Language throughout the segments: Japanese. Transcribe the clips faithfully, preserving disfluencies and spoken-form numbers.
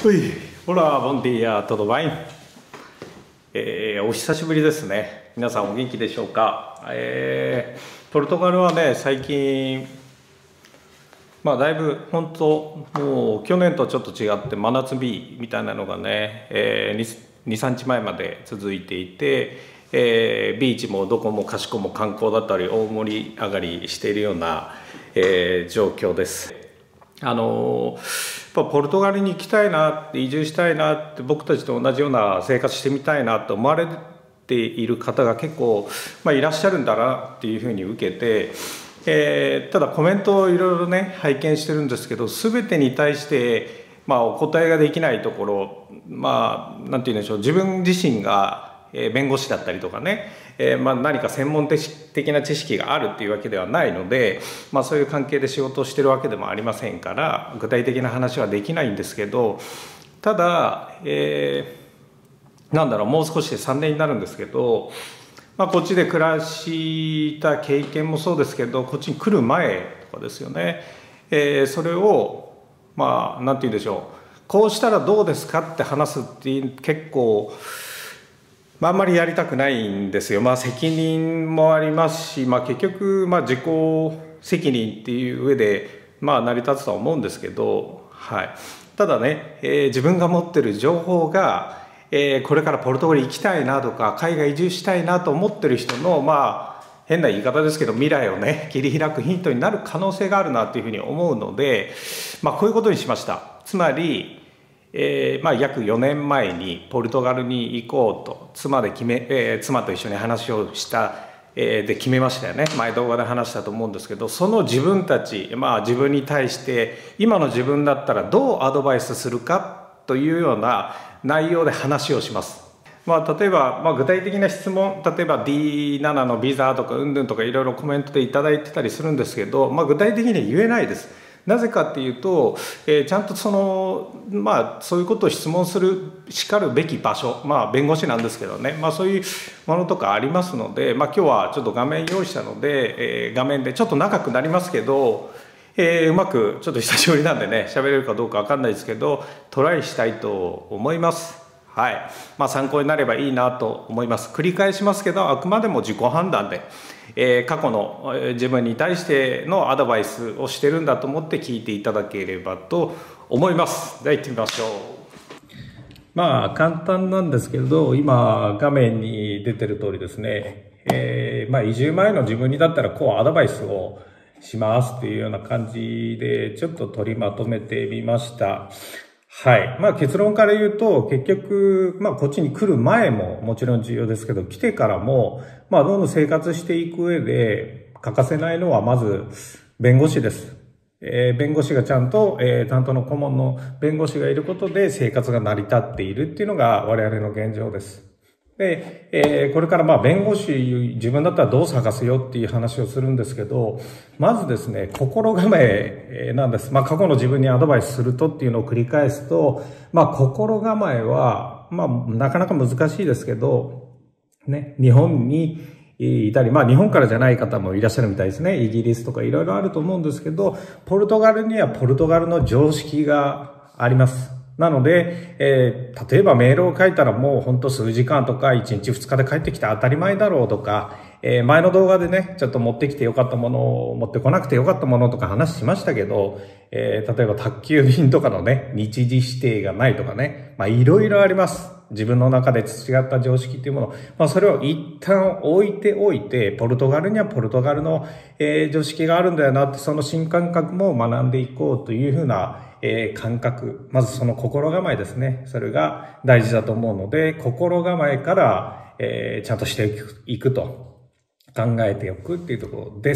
うい、ほら、ボンディやトドバイン、えー、お久しぶりですね。皆さんお元気でしょうか。えー、ポルトガルはね、最近、まあ、だいぶ本当、もう去年とちょっと違って真夏日みたいなのがね、えー、に、さんにちまえまで続いていて、えー、ビーチもどこもかしこも観光だったり大盛り上がりしているような、えー、状況です。あのやっぱポルトガルに行きたいなって移住したいなって僕たちと同じような生活してみたいなと思われている方が結構、まあ、いらっしゃるんだなっていうふうに受けて、えー、ただコメントをいろいろね拝見してるんですけど、全てに対して、まあ、お答えができないところ、まあなんて言うんでしょう、自分自身が弁護士だったりとかね、えー、まあ何か専門的な知識があるっていうわけではないので、まあ、そういう関係で仕事をしてるわけでもありませんから具体的な話はできないんですけど、ただ、えー、なんだろう、もう少しでさんねんになるんですけど、まあ、こっちで暮らした経験もそうですけど、こっちに来る前とかですよね、えー、それをまあ何て言うんでしょう、こうしたらどうですかって話すっていう結構まあ、あんまりやりたくないんですよ。まあ、責任もありますし、まあ、結局、まあ、自己責任っていう上で、まあ、成り立つとは思うんですけど、はい。ただね、えー、自分が持ってる情報が、えー、これからポルトガル行きたいなとか、海外移住したいなと思ってる人の、まあ、変な言い方ですけど、未来をね、切り開くヒントになる可能性があるなというふうに思うので、まあ、こういうことにしました。つまり、えーまあ、約よねんまえにポルトガルに行こうと妻で決め、えー、妻と一緒に話をした、えー、で決めましたよね。前動画で話したと思うんですけど、その自分たち、まあ、自分に対して今の自分だったらどうアドバイスするかというような内容で話をします。まあ、例えば、まあ、具体的な質問、例えば ディーセブン のビザとかうんぬんとかいろいろコメントでいただいてたりするんですけど、まあ、具体的には言えないです。なぜかっていうと、えー、ちゃんとそのまあそういうことを質問するしかるべき場所、まあ弁護士なんですけどね、まあそういうものとかありますので、まあ今日はちょっと画面用意したので、えー、画面でちょっと長くなりますけど、えー、うまくちょっと久しぶりなんでね喋れるかどうかわかんないですけどトライしたいと思います。はい、まあ参考になればいいなと思います。繰り返しますけど、あくまでも自己判断で、えー、過去の自分に対してのアドバイスをしてるんだと思って聞いていただければと思います。では行ってみましょう。まあ簡単なんですけれど、今画面に出てる通りですね、えー、まあ移住前の自分にだったらこうアドバイスをしますっていうような感じでちょっと取りまとめてみました。はい。まあ結論から言うと、結局、まあこっちに来る前ももちろん重要ですけど、来てからも、まあどんどん生活していく上で欠かせないのはまず弁護士です。えー、弁護士がちゃんと、えー、担当の顧問の弁護士がいることで生活が成り立っているっていうのが我々の現状です。で、えー、これからまあ弁護士自分だったらどう探すよっていう話をするんですけど、まずですね、心構えなんです。まあ過去の自分にアドバイスするとっていうのを繰り返すと、まあ心構えは、まあなかなか難しいですけど、ね、日本にいたり、まあ日本からじゃない方もいらっしゃるみたいですね。イギリスとかいろいろあると思うんですけど、ポルトガルにはポルトガルの常識があります。なので、えー、例えばメールを書いたらもうほんと数時間とかいちにちふつかで帰ってきて当たり前だろうとか、えー、前の動画でね、ちょっと持ってきてよかったものを持ってこなくてよかったものとか話しましたけど、えー、例えば宅急便とかのね、日時指定がないとかね、まあいろいろあります。自分の中で培った常識っていうもの、まあそれを一旦置いておいて、ポルトガルにはポルトガルの、えー、常識があるんだよなって、その新感覚も学んでいこうというふうな、えー、感覚、まずその心構えですね。それが大事だと思うので、心構えから、えー、ちゃんとしていく、いくと考えておくっていうところです。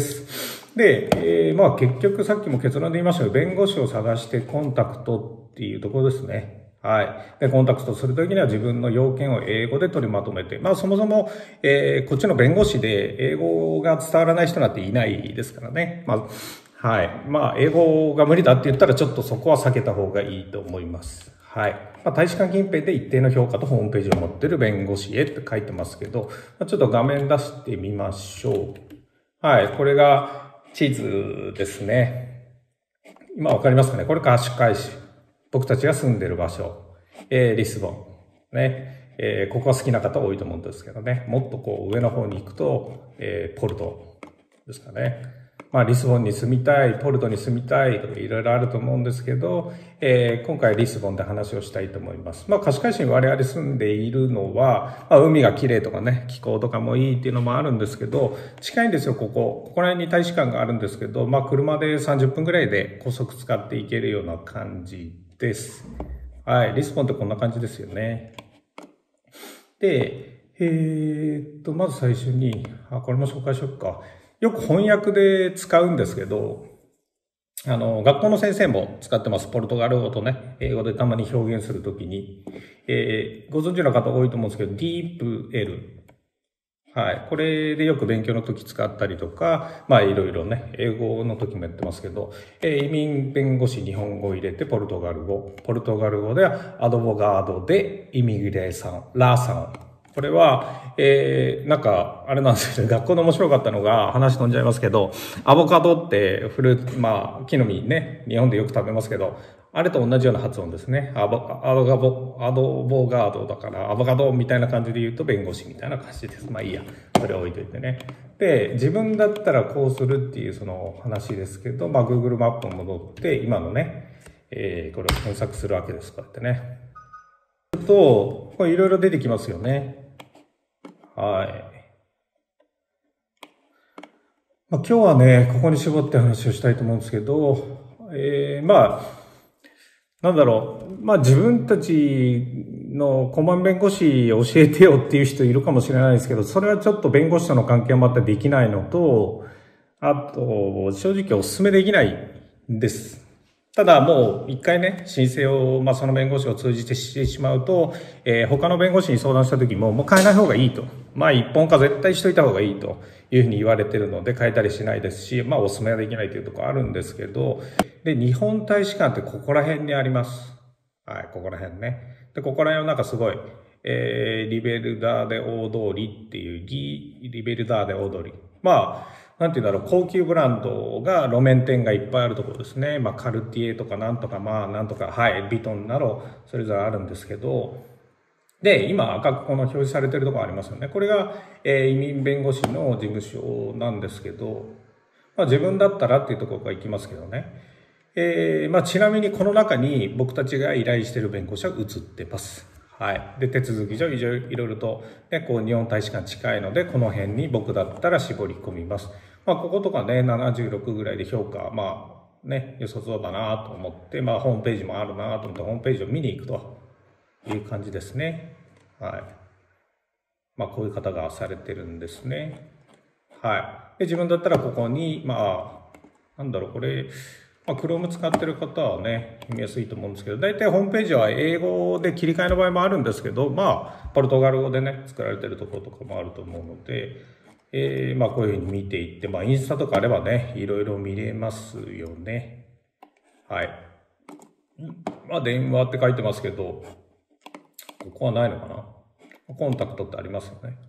で、えー、まあ結局さっきも結論で言いましたけど、弁護士を探してコンタクトっていうところですね。はい。で、コンタクトするときには自分の要件を英語で取りまとめて、まあそもそも、えー、こっちの弁護士で英語が伝わらない人なんていないですからね。まあはい。まあ、英語が無理だって言ったらちょっとそこは避けた方がいいと思います。はい。まあ、大使館近辺で一定の評価とホームページを持っている弁護士へって書いてますけど、ちょっと画面出してみましょう。はい。これが地図ですね。今わかりますかね？これ貸し返し。 僕たちが住んでる場所、えー、リスボン。ね。えー、ここは好きな方多いと思うんですけどね。もっとこう上の方に行くと、えー、ポルトですかね。まあ、リスボンに住みたい、ポルトに住みたいとかいろいろあると思うんですけど、えー、今回リスボンで話をしたいと思います。まあ、貸し会社に我々住んでいるのは、まあ、海が綺麗とかね、気候とかもいいっていうのもあるんですけど、近いんですよ、ここ。ここら辺に大使館があるんですけど、まあ、車でさんじゅっぷんぐらいで高速使っていけるような感じです。はい。リスボンってこんな感じですよね。で、えー、っと、まず最初に、あ、これも紹介しよっか。よく翻訳で使うんですけど、あの、学校の先生も使ってます。ポルトガル語とね、英語でたまに表現するときに。えー、ご存知の方多いと思うんですけど、ディープ L。はい。これでよく勉強の時使ったりとか、まあいろいろね、英語の時もやってますけど、えー、移民弁護士日本語を入れてポルトガル語。ポルトガル語ではアドボガードでイミグレーさん、ラーさん。これは、えー、なんか、あれなんですけど、学校で面白かったのが、話飛んじゃいますけど、アボカドってフルーツ、まあ、木の実ね、日本でよく食べますけど、あれと同じような発音ですね。アボ、アドガボ、アドボガードだから、アボカドみたいな感じで言うと弁護士みたいな感じです。まあいいや。それ置いといてね。で、自分だったらこうするっていうその話ですけど、まあ Google マップに戻って、今のね、えー、これを検索するわけです。こうやってね。すると、これいろいろ出てきますよね。はい。まあ、今日はね、ここに絞って話をしたいと思うんですけど、えー、まあ、なんだろう。まあ自分たちの顧問弁護士教えてよっていう人いるかもしれないですけど、それはちょっと弁護士との関係もあってできないのと、あと、正直お勧めできないんです。ただもう一回ね、申請を、まあその弁護士を通じてしてしまうと、えー、他の弁護士に相談した時も、もう変えない方がいいと。まあ一本化絶対しといた方がいいというふうに言われてるので変えたりしないですし、まあお勧めはできないというところあるんですけど、で、日本大使館ってここら辺にあります。はい、ここら辺ね。で、ここら辺はなんかすごい、えー、リベルダーデ大通りっていう、リ、リベルダーデ大通り。まあ、なんていうんだろう、高級ブランドが路面店がいっぱいあるところですね。まあ、カルティエとかなんとか、まあ、なんとか、はい、ビトンなど、それぞれあるんですけど、で、今赤くこの表示されてるところありますよね。これが、えー、移民弁護士の事務所なんですけど、まあ、自分だったらっていうところから行きますけどね。えー、まあ、ちなみにこの中に僕たちが依頼している弁護士は映ってます。はい。で、手続き上いろいろと、ね、こう、日本大使館近いので、この辺に僕だったら絞り込みます。まあ、こことかね、ななじゅうろくぐらいで評価、まあ、ね、良さそうだなと思って、まあ、ホームページもあるなと思って、ホームページを見に行くという感じですね。はい。まあ、こういう方がされてるんですね。はい。で、自分だったらここに、まあ、なんだろう、これ、まあ、Chrome 使ってる方はね、見やすいと思うんですけど、大体ホームページは英語で切り替えの場合もあるんですけど、まあ、ポルトガル語でね、作られてるところとかもあると思うので、えー、まあ、こういうふうに見ていって、まあ、インスタとかあればね、いろいろ見れますよね。はい。まあ、電話って書いてますけど、ここはないのかな？コンタクトってありますよね。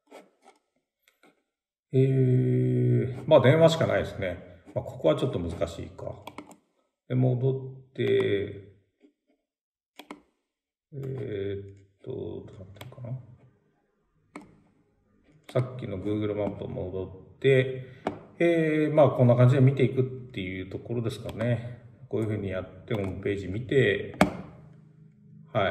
えー、まあ、電話しかないですね。まあ、ここはちょっと難しいか。で、戻って、えー、っと、どうなってるかな。さっきの Google マップ戻って、えー、まあこんな感じで見ていくっていうところですかね。こういうふうにやってホームページ見て、はい。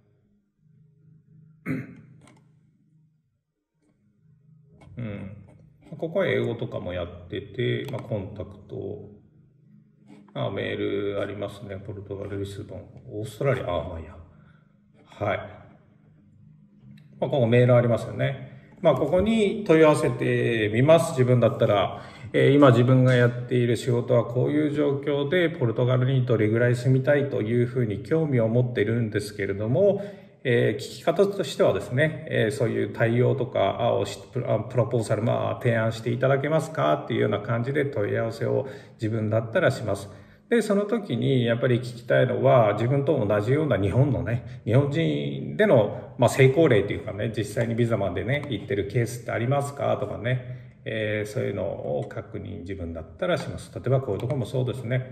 うん。ここは英語とかもやってて、まあ、コンタクト、あ、メールありますね。ポルトガル、リスボン、オーストラリア、あ、まあいいや。はい。まあ、ここメールありますよね。まあ、ここに問い合わせてみます。自分だったら、えー、今自分がやっている仕事はこういう状況で、ポルトガルにどれぐらい住みたいというふうに興味を持っているんですけれども、えー、聞き方としてはですね、えー、そういう対応とかをプロポーザル、まあ、提案していただけますかっていうような感じで問い合わせを自分だったらします。で、その時にやっぱり聞きたいのは、自分と同じような日本のね、日本人での、まあ、成功例というかね、実際にビザまでね、行ってるケースってありますかとかね、えー、そういうのを確認自分だったらします。例えばこういうところもそうですね。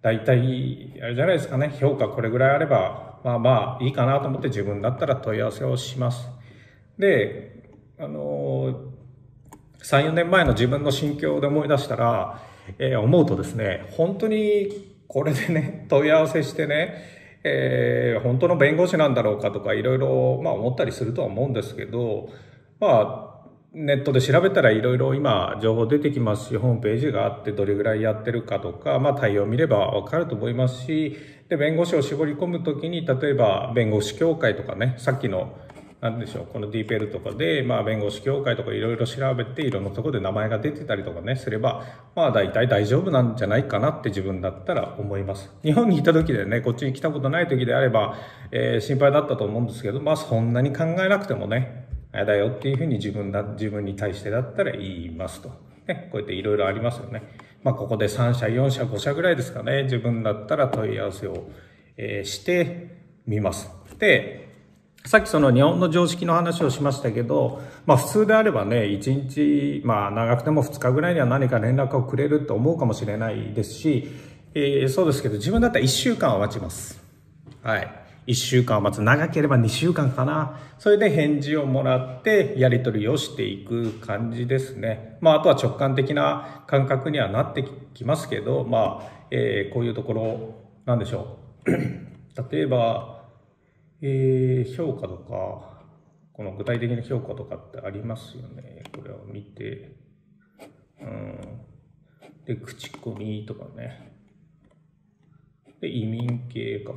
大体、あれじゃないですかね、評価これぐらいあれば、まあまあいいかなと思って自分だったら問い合わせをします。で、あの、さん、よねんまえの自分の心境で思い出したら、えー、思うとですね、本当にこれでね、問い合わせしてね、えー、本当の弁護士なんだろうかとかいろいろ、まあ思ったりするとは思うんですけど、まあ、ネットで調べたらいろいろ今情報出てきますし、ホームページがあってどれぐらいやってるかとか、まあ対応見ればわかると思いますし、で、弁護士を絞り込むときに、例えば弁護士協会とかね、さっきの、なんでしょう、この ディーピーエル とかで、まあ弁護士協会とかいろいろ調べて、いろんなところで名前が出てたりとかね、すれば、まあ大体大丈夫なんじゃないかなって自分だったら思います。日本にいた時でね、こっちに来たことない時であれば、えー、心配だったと思うんですけど、まあそんなに考えなくてもね、あれだよっていうふうに自分だ、自分に対してだったら言いますと。ね、こうやっていろいろありますよね。まあここでさん社、よん社、ご社ぐらいですかね、自分だったら問い合わせを、えー、してみます。で、さっきその日本の常識の話をしましたけど、まあ普通であればね、いちにち、まあ長くてもふつかぐらいには何か連絡をくれると思うかもしれないですし、えー、そうですけど自分だったらいっしゅうかんは待ちます。はい。いっしゅうかんを待つ。長ければにしゅうかんかな。それで返事をもらってやり取りをしていく感じですね。まああとは直感的な感覚にはなってきますけど、まあ、えー、こういうところ、なんでしょう。例えば、えー、評価とか、この具体的な評価とかってありますよね。これを見て。うん。で、口コミとかね。で、移民系か。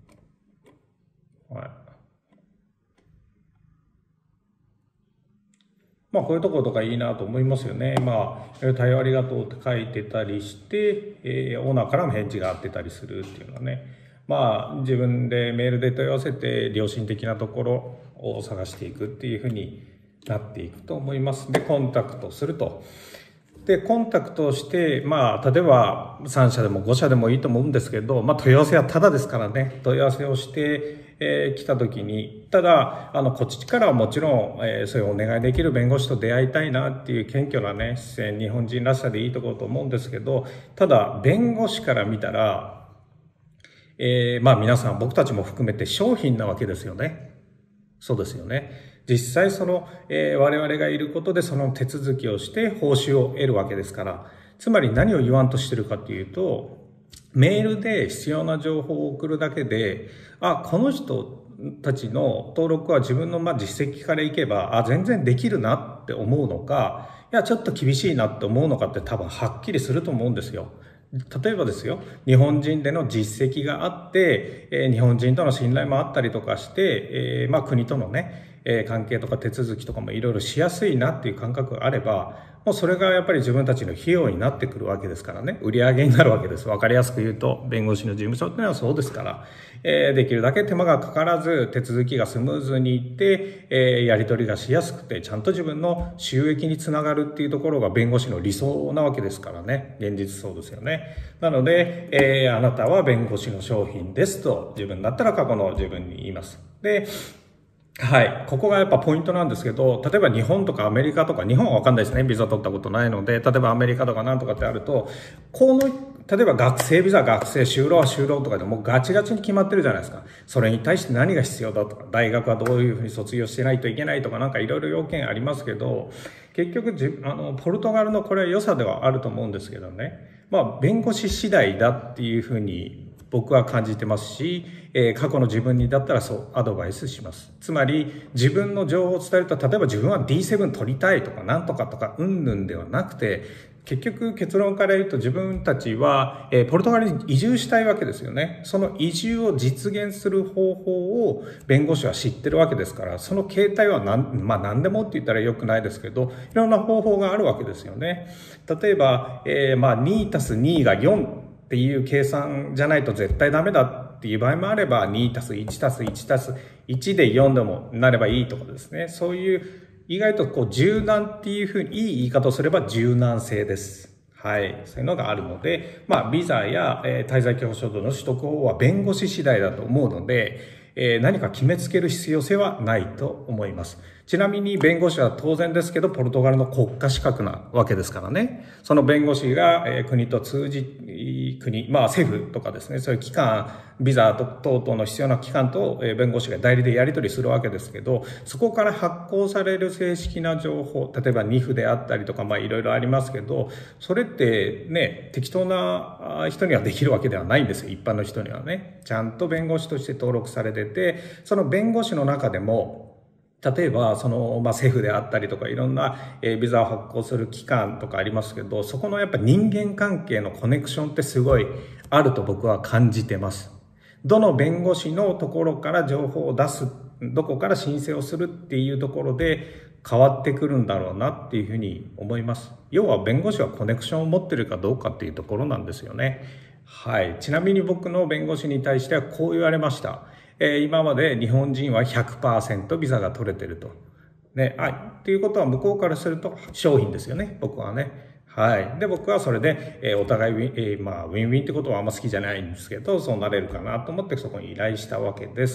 はい。まあ、こういうところとかいいなと思いますよね。まあ、対応ありがとうって書いてたりして、えー、オーナーからも返事があってたりするっていうのはね。まあ、自分でメールで問い合わせて良心的なところを探していくっていうふうになっていくと思います。で、コンタクトすると。で、コンタクトをして、まあ、例えばさん社でもご社でもいいと思うんですけど、まあ、問い合わせはタダですからね、問い合わせをして、えー、来た時に、ただ、あの、こっちからはもちろん、えー、そういうお願いできる弁護士と出会いたいなっていう謙虚なね、姿勢、日本人らしさでいいところと思うんですけど、ただ、弁護士から見たら、えー、まあ皆さん僕たちも含めて商品なわけですよね。そうですよね。実際その、えー、我々がいることでその手続きをして報酬を得るわけですから、つまり何を言わんとしてるかというと、メールで必要な情報を送るだけで、あ、この人たちの登録は自分のまあ実績からいけば、あ、全然できるなって思うのか、いや、ちょっと厳しいなって思うのかって多分はっきりすると思うんですよ。例えばですよ、日本人での実績があって、えー、日本人との信頼もあったりとかして、えー、まあ国とのね、えー、関係とか手続きとかもいろいろしやすいなっていう感覚があれば、もうそれがやっぱり自分たちの費用になってくるわけですからね、売り上げになるわけです。わかりやすく言うと、弁護士の事務所っていうのはそうですから、えー、できるだけ手間がかからず、手続きがスムーズにいって、えー、やり取りがしやすくて、ちゃんと自分の収益につながるっていうところが弁護士の理想なわけですからね、現実そうですよね。なので、えー、あなたは弁護士の商品ですと、自分だったら過去の自分に言います。で、はい。ここがやっぱポイントなんですけど、例えば日本とかアメリカとか、日本はわかんないですね。ビザ取ったことないので、例えばアメリカとかなんとかってあると、この、例えば学生ビザ、学生、就労は就労とかでもうガチガチに決まってるじゃないですか。それに対して何が必要だとか、大学はどういうふうに卒業してないといけないとか、なんかいろいろ要件ありますけど、結局じ、あの、ポルトガルのこれは良さではあると思うんですけどね。まあ、弁護士次第だっていうふうに僕は感じてますし、えー、過去の自分にだったらそうアドバイスします。つまり自分の情報を伝えると、例えば自分は ディーセブン 取りたいとかなんとかとかうんぬんではなくて、結局結論から言うと自分たちは、えー、ポルトガルに移住したいわけですよね。その移住を実現する方法を弁護士は知ってるわけですから、その形態は何、まあ何でもって言ったらよくないですけど、いろんな方法があるわけですよね。例えば、えー、まあにたすにがよんっていう計算じゃないと絶対ダメだっていう場合もあれば、にたすいちたすいちたすいちでよんでもなればいいとかですね。そういう意外とこう柔軟っていうふうにいい言い方をすれば柔軟性です。はい。そういうのがあるので、まあビザや、えー、滞在許可証の取得は弁護士次第だと思うので、えー、何か決めつける必要性はないと思います。 ちなみに弁護士は当然ですけど、ポルトガルの国家資格なわけですからね。その弁護士が、えー、国と通じ、国、まあ政府とかですね、そういう機関、ビザ等々の必要な機関と、えー、弁護士が代理でやり取りするわけですけど、そこから発行される正式な情報、例えばニフであったりとか、まあいろいろありますけど、それってね、適当な人にはできるわけではないんですよ、一般の人にはね。ちゃんと弁護士として登録されてて、その弁護士の中でも、例えば、その、まあ、政府であったりとか、いろんな、えー、ビザを発行する機関とかありますけど、そこのやっぱ人間関係のコネクションってすごいあると僕は感じてます。どの弁護士のところから情報を出す、どこから申請をするっていうところで変わってくるんだろうなっていうふうに思います。要は弁護士はコネクションを持ってるかどうかっていうところなんですよね。はい。ちなみに僕の弁護士に対してはこう言われました。えー、今まで日本人は ひゃくパーセント ビザが取れてると。ね、はい。っていうことは向こうからすると商品ですよね。僕はね。はい。で、僕はそれで、えー、お互いウィン、えー、まあ、ウィンウィンってことはあんま好きじゃないんですけど、そうなれるかなと思ってそこに依頼したわけです。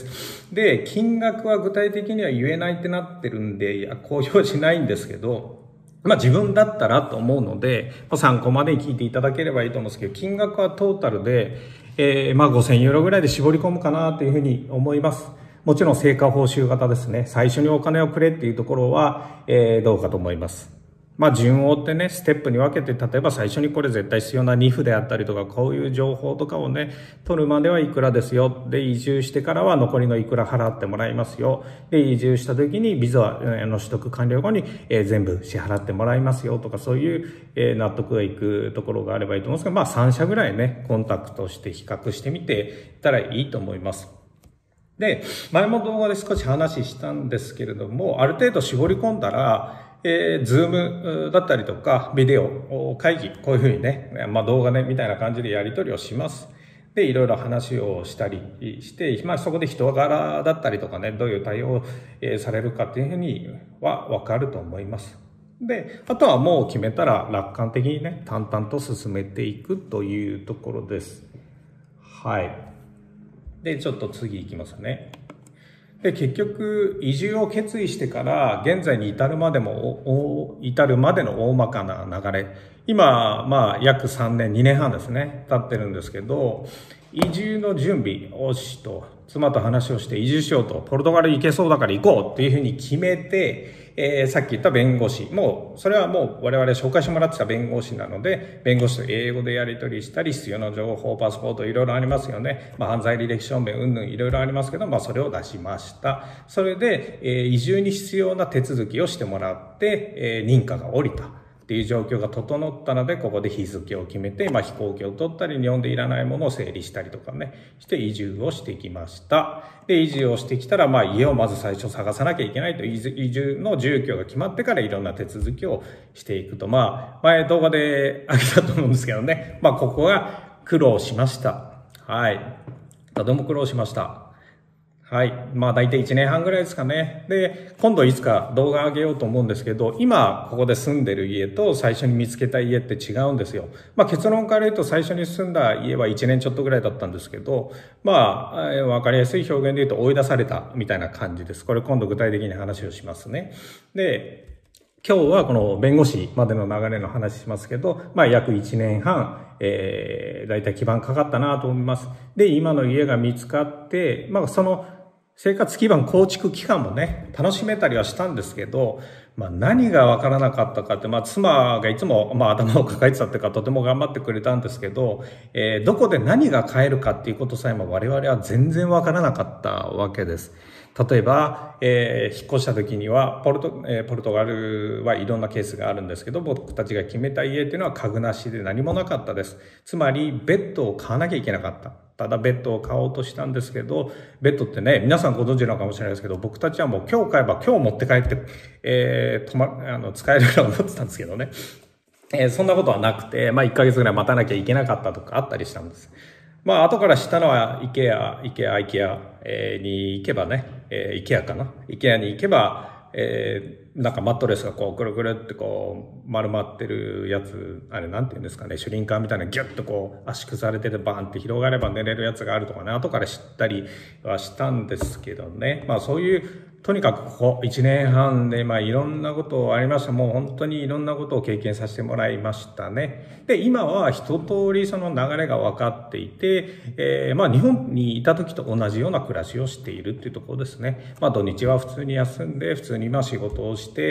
で、金額は具体的には言えないってなってるんで、いや、公表しないんですけど、まあ自分だったらと思うので、参考までに聞いていただければいいと思うんですけど、金額はトータルで、えー、まあごせんユーロぐらいで絞り込むかなというふうに思います。もちろん成果報酬型ですね。最初にお金をくれっていうところは、えー、どうかと思います。まあ順を追ってね、ステップに分けて、例えば最初にこれ絶対必要なニフであったりとか、こういう情報とかをね、取るまではいくらですよ。で、移住してからは残りのいくら払ってもらいますよ。で、移住した時にビザの取得完了後に、えー、全部支払ってもらいますよとか、そういう、えー、納得がいくところがあればいいと思うんですが、まあさん社ぐらいね、コンタクトして比較してみていったらいいと思います。で、前も動画で少し話したんですけれども、ある程度絞り込んだら、えー、ズームだったりとか、ビデオ、会議、こういうふうにね、まあ動画ね、みたいな感じでやり取りをします。で、いろいろ話をしたりして、まあそこで人柄だったりとかね、どういう対応をされるかっていうふうにはわかると思います。で、あとはもう決めたら楽観的にね、淡々と進めていくというところです。はい。で、ちょっと次行きますね。で、結局、移住を決意してから、現在に至るまでも、至るまでの大まかな流れ。今、まあ、約さんねん、にねんはんですね、経ってるんですけど、移住の準備をしと、妻と話をして移住しようと、ポルトガル行けそうだから行こうっていうふうに決めて、えー、さっき言った弁護士、もう、それはもう我々紹介してもらってた弁護士なので、弁護士と英語でやり取りしたり、必要な情報、パスポートいろいろありますよね。まあ、犯罪履歴証明、うんぬんいろいろありますけど、まあ、それを出しました。それで、えー、移住に必要な手続きをしてもらって、えー、認可が下りた。っていう状況が整ったので、ここで日付を決めて、まあ飛行機を取ったり、日本でいらないものを整理したりとかね、して移住をしてきました。で、移住をしてきたら、まあ家をまず最初探さなきゃいけないと、移住の住居が決まってからいろんな手続きをしていくと、まあ、前動画であげたと思うんですけどね、まあここが苦労しました。はい。とても苦労しました。はい。まあ大体いちねんはんぐらいですかね。で、今度いつか動画上げようと思うんですけど、今ここで住んでる家と最初に見つけた家って違うんですよ。まあ結論から言うと最初に住んだ家はいちねんちょっとぐらいだったんですけど、まあわかりやすい表現で言うと追い出されたみたいな感じです。これ今度具体的に話をしますね。で、今日はこの弁護士までの流れの話しますけど、まあ約いちねんはん、えー、だいたい基盤かかったなと思います。で、今の家が見つかって、まあその生活基盤構築期間もね、楽しめたりはしたんですけど、まあ何がわからなかったかって、まあ妻がいつもまあ頭を抱えてたっていうかとても頑張ってくれたんですけど、えー、どこで何が買えるかっていうことさえも我々は全然わからなかったわけです。例えば、えー、引っ越した時にはポルト、えー、ポルトガルはいろんなケースがあるんですけど、僕たちが決めた家っていうのは家具なしで何もなかったです。つまりベッドを買わなきゃいけなかった。ただベッドを買おうとしたんですけど、ベッドってね、皆さんご存知なのかもしれないですけど、僕たちはもう今日買えば今日持って帰って、えー、泊ま、あの、使えるから思ってたんですけどね。えー、そんなことはなくて、まあいっかげつぐらい待たなきゃいけなかったとかあったりしたんです。まあ後から知ったのは、イケア、イケア、イケアに行けばね、えー、イケアかな。イケアに行けば、えー、なんかマットレスがこう、くるくるってこう、丸まってるやつ、あれなんて言うんですかね、シュリンカーみたいなギュッとこう、圧縮されててバーンって広がれば寝れるやつがあるとかね、後から知ったりはしたんですけどね。まあそういう、ととにかくここいちねんはんで、まあいろんなことありました。もう本当にいろんなことを経験させてもらいましたね。で、今は一通りその流れが分かっていて、えー、まあ日本にいた時と同じような暮らしをしているっていうところですね。まあ土日は普通に休んで、普通にまあ仕事をして、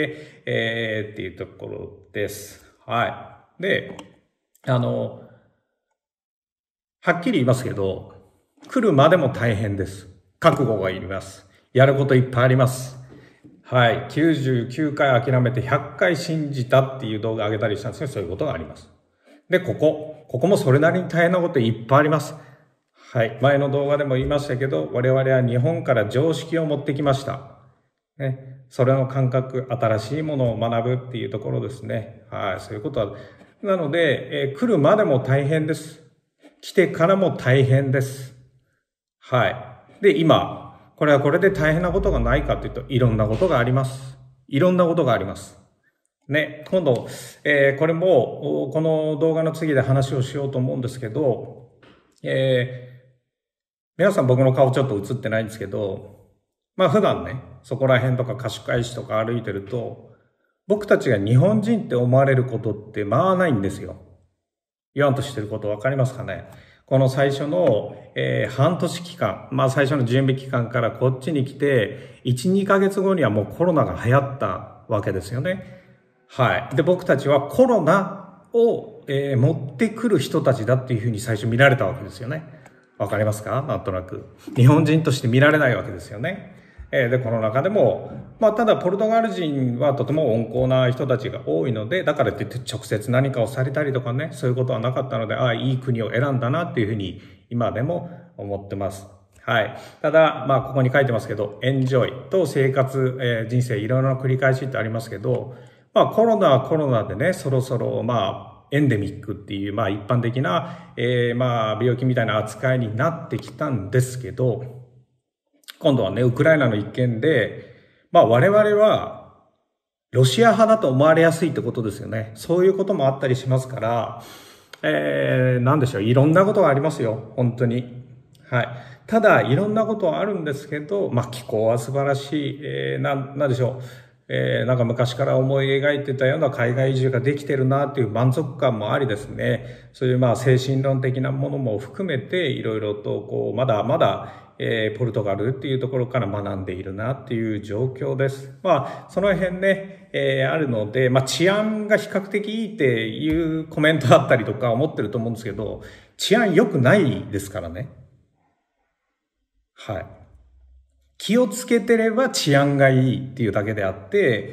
えー、っていうところです。はい。で、あの、はっきり言いますけど、来るまでも大変です。覚悟がいります。やることいっぱいあります。はい。きゅうじゅうきゅうかい諦めてひゃっかい信じたっていう動画上げたりしたんですけど、そういうことがあります。で、ここ。ここもそれなりに大変なこといっぱいあります。はい。前の動画でも言いましたけど、我々は日本から常識を持ってきました。ね。それの感覚、新しいものを学ぶっていうところですね。はい。そういうことは。なので、えー、来るまでも大変です。来てからも大変です。はい。で、今、これはこれで大変なことがないかというと、いろんなことがあります。いろんなことがあります。ね、今度、えー、これも、この動画の次で話をしようと思うんですけど、えー、皆さん僕の顔ちょっと映ってないんですけど、まあ普段ね、そこら辺とか貸し会市とか歩いてると、僕たちが日本人って思われることってまあないんですよ。言わんとしてることわかりますかね？この最初の、えー、半年期間、まあ最初の準備期間からこっちに来て、いち、にかげつごにはもうコロナが流行ったわけですよね。はい。で、僕たちはコロナを、えー、持ってくる人たちだっていうふうに最初見られたわけですよね。わかりますか？なんとなく。日本人として見られないわけですよね。えー、で、この中でも、まあただポルトガル人はとても温厚な人たちが多いので、だからって言って直接何かをされたりとかね、そういうことはなかったので、ああ、いい国を選んだなっていうふうに今でも思ってます。はい。ただ、まあここに書いてますけど、エンジョイと生活、えー、人生いろいろな繰り返しってありますけど、まあコロナはコロナでね、そろそろまあエンデミックっていう、まあ一般的な、えー、まあ病気みたいな扱いになってきたんですけど、今度はね、ウクライナの一件で、まあ我々はロシア派だと思われやすいってことですよね。そういうこともあったりしますから、えー、なんでしょう、いろんなことがありますよ、本当に。はい。ただ、いろんなことはあるんですけど、まあ気候は素晴らしい、えー、なん、なんでしょう。えー、なんか昔から思い描いてたような海外移住ができてるなっていう満足感もありですね、そういうまあ精神論的なものも含めていろいろとこうまだまだ、えー、ポルトガルっていうところから学んでいるなっていう状況です。まあその辺ね、えー、あるので、まあ治安が比較的いいっていうコメントだったりとか思ってると思うんですけど、治安良くないですからね。はい。気をつけてれば治安がいいっていうだけであって、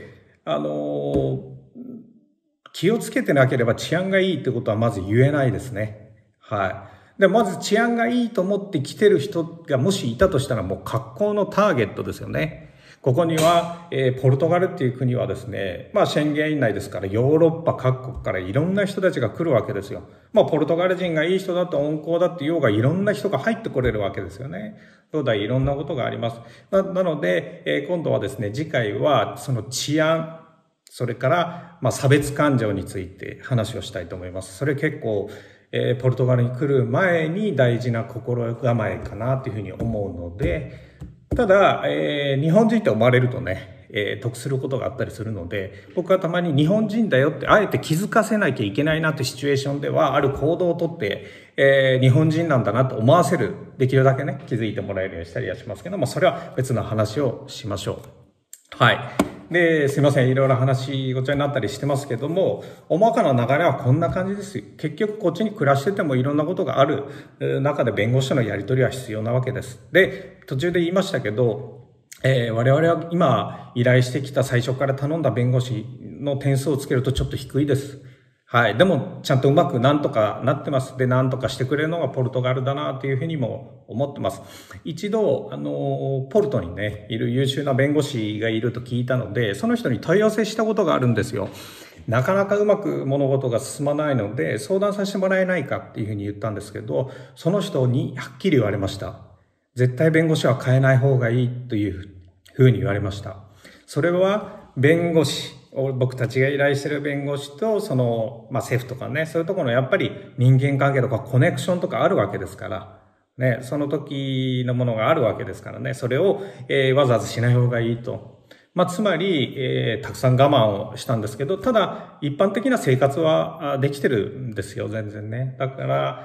あの、気をつけてなければ治安がいいってことはまず言えないですね。はい。で、まず治安がいいと思って来てる人がもしいたとしたらもう格好のターゲットですよね。ここには、えー、ポルトガルっていう国はですね、まあ宣言以内ですからヨーロッパ各国からいろんな人たちが来るわけですよ。まあポルトガル人がいい人だと温厚だって言おうがいろんな人が入ってこれるわけですよね。そうだ、いろんなことがあります。な, なので、えー、今度はですね、次回はその治安、それからまあ差別感情について話をしたいと思います。それ結構、えー、ポルトガルに来る前に大事な心構えかなというふうに思うので、ただ、えー、日本人って思われるとね、えー、得することがあったりするので、僕はたまに日本人だよってあえて気づかせなきゃいけないなってシチュエーションではある行動をとって、えー、日本人なんだなと思わせる、できるだけね、気づいてもらえるようにしたりはしますけども、それは別の話をしましょう。はい。で、すいません。いろいろ話ごちゃになったりしてますけども、大まかな流れはこんな感じですよ。結局こっちに暮らしててもいろんなことがある中で弁護士とのやり取りは必要なわけです。で、途中で言いましたけど、えー、我々は今依頼してきた最初から頼んだ弁護士の点数をつけるとちょっと低いです。はい。でも、ちゃんとうまくなんとかなってます。で、なんとかしてくれるのがポルトガルだなというふうにも思ってます。一度、あの、ポルトにね、いる優秀な弁護士がいると聞いたので、その人に問い合わせしたことがあるんですよ。なかなかうまく物事が進まないので、相談させてもらえないかっていうふうに言ったんですけど、その人にはっきり言われました。絶対弁護士は変えない方がいいというふうに言われました。それは、弁護士、僕たちが依頼してる弁護士と、その、まあ、政府とかね、そういうところのやっぱり人間関係とかコネクションとかあるわけですから、 ね、その時のものがあるわけですからね、それを、えー、わざわざしない方がいいと。まあ、つまり、えー、たくさん我慢をしたんですけど、ただ、一般的な生活はできてるんですよ、全然ね。だから、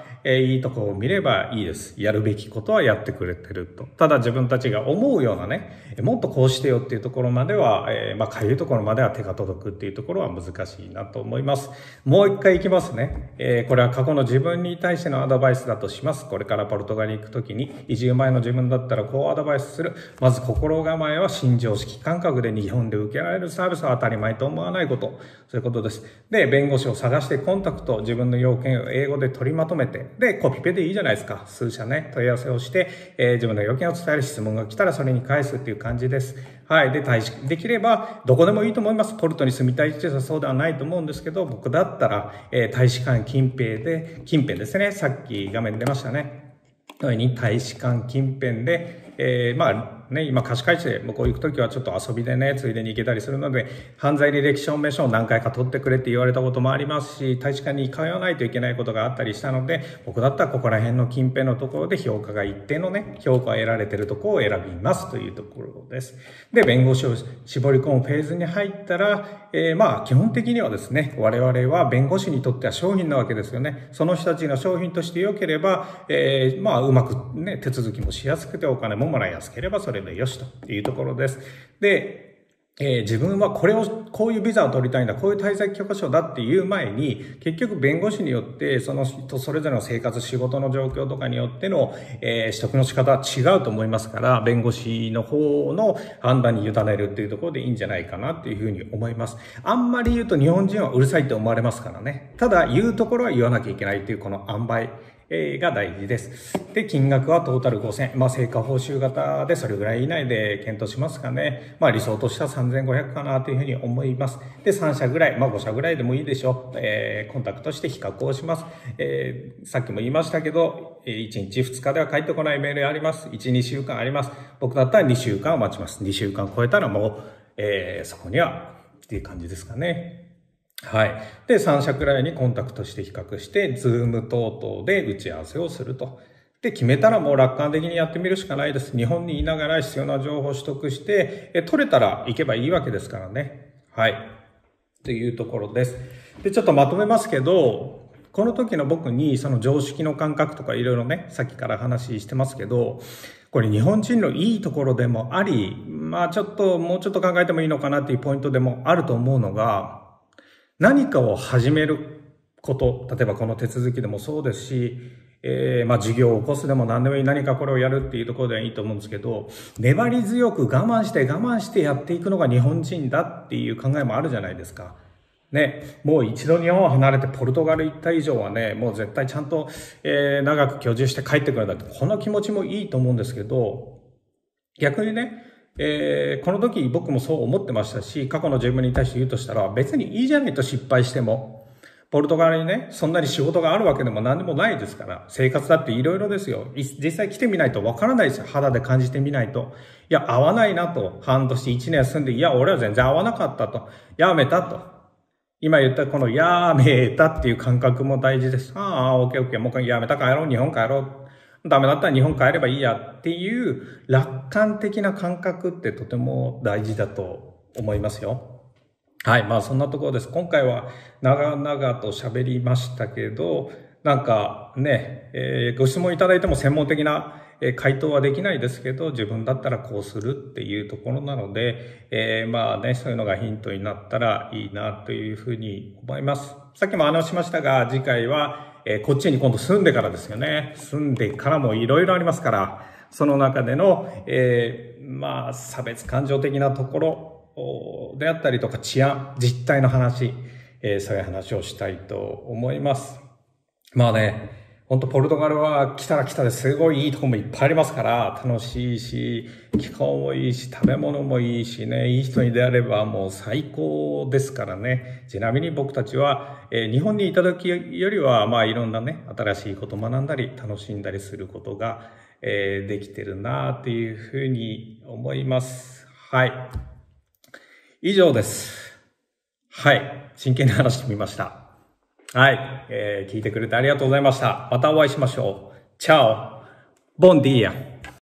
えー、いいとこを見ればいいです。やるべきことはやってくれてると。ただ自分たちが思うようなね、もっとこうしてよっていうところまでは、えー、まあ、かゆいところまでは手が届くっていうところは難しいなと思います。もう一回いきますね。えー、これは過去の自分に対してのアドバイスだとします。これからポルトガルに行くときに、移住前の自分だったらこうアドバイスする。まず心構えは新常識感覚で日本で受けられるサービスは当たり前と思わないこと。そういうことです。で、弁護士を探してコンタクト、自分の要件を英語で取りまとめて、で、コピペでいいじゃないですか。数社ね、問い合わせをして、えー、自分の要件を伝える質問が来たらそれに返すっていう感じです。はい。で、大使、できれば、どこでもいいと思います。ポルトに住みたいっていうのはそうではないと思うんですけど、僕だったら、えー、大使館近辺で、近辺ですね。さっき画面に出ましたね。このように大使館近辺で、えー、まあね、今貸し会社で向こう行くときはちょっと遊びでね、ついでに行けたりするので、犯罪履歴証明書を何回か取ってくれって言われたこともありますし、大使館に通わないといけないことがあったりしたので、僕だったらここら辺の近辺のところで評価が一定のね、評価を得られているところを選びますというところです。で、弁護士を絞り込むフェーズに入ったら、えー、まあ基本的にはですね、我々は弁護士にとっては商品なわけですよね。その人たちの商品として良ければ、えー、まあうまくね、手続きもしやすくてお金ももらいやすければそれでよしというところです。で、えー、自分はこれを、こういうビザを取りたいんだ、こういう滞在許可証だっていう前に、結局弁護士によって、その人それぞれの生活、仕事の状況とかによっての、えー、取得の仕方は違うと思いますから、弁護士の方の判断に委ねるっていうところでいいんじゃないかなっていうふうに思います。あんまり言うと日本人はうるさいって思われますからね。ただ言うところは言わなきゃいけないっていうこの塩梅。が大事です。で、金額はトータルごせんえん。まあ、成果報酬型でそれぐらい以内で検討しますかね。まあ、理想としてはさんぜんごひゃくかなというふうに思います。で、さん社ぐらい、まあ、ご社ぐらいでもいいでしょう。えー、コンタクトして比較をします。えー、さっきも言いましたけど、いちにちふつかでは返ってこないメールあります。いち、にしゅうかんあります。僕だったらにしゅうかんを待ちます。にしゅうかん超えたらもう、えー、そこには、っていう感じですかね。はい。で、さん社くらいにコンタクトして比較して、ズーム等々で打ち合わせをすると。で、決めたらもう楽観的にやってみるしかないです。日本にいながら必要な情報を取得して、え取れたら行けばいいわけですからね。はい。というところです。で、ちょっとまとめますけど、この時の僕にその常識の感覚とかいろいろね、さっきから話してますけど、これ日本人のいいところでもあり、まあちょっともうちょっと考えてもいいのかなっていうポイントでもあると思うのが、何かを始めること、例えばこの手続きでもそうですし、えー、まあ事業を起こすでも何でもいい、何かこれをやるっていうところではいいと思うんですけど、粘り強く我慢して我慢してやっていくのが日本人だっていう考えもあるじゃないですか。ね、もう一度日本を離れてポルトガル行った以上はね、もう絶対ちゃんと、えー、長く居住して帰ってくるんだって、この気持ちもいいと思うんですけど、逆にね、えー、この時僕もそう思ってましたし、過去の自分に対して言うとしたら、別にいいじゃないと失敗しても。ポルトガルにね、そんなに仕事があるわけでも何でもないですから、生活だっていろいろですよ。実際来てみないとわからないですよ。肌で感じてみないと。いや、合わないなと。半年一年住んで、いや、俺は全然合わなかったと。やめたと。今言ったこのやめたっていう感覚も大事です。ああ、オッケーオッケー。もうやめた帰ろう。日本帰ろう。ダメだったら日本帰ればいいやっていう楽観的な感覚ってとても大事だと思いますよ。はい。まあそんなところです。今回は長々と喋りましたけど、なんかね、えー、ご質問いただいても専門的な回答はできないですけど、自分だったらこうするっていうところなので、えー、まあね、そういうのがヒントになったらいいなというふうに思います。さっきも話しましたが、次回は、えー、こっちに今度住んでからですよね。住んでからもいろいろありますから、その中での、えー、まあ差別感情的なところ、であったりとか治安、実態の話、えー、そういう話をしたいと思います。まあね、本当ポルトガルは来たら来たですごいいいところもいっぱいありますから、楽しいし、気候もいいし、食べ物もいいしね、いい人に出会えればもう最高ですからね。ちなみに僕たちは、えー、日本にいた時よりは、まあいろんなね、新しいことを学んだり、楽しんだりすることが、えー、できてるなっていうふうに思います。はい。以上です。はい。真剣に話してみました。はい、えー。聞いてくれてありがとうございました。またお会いしましょう。チャオ。 Bom dia.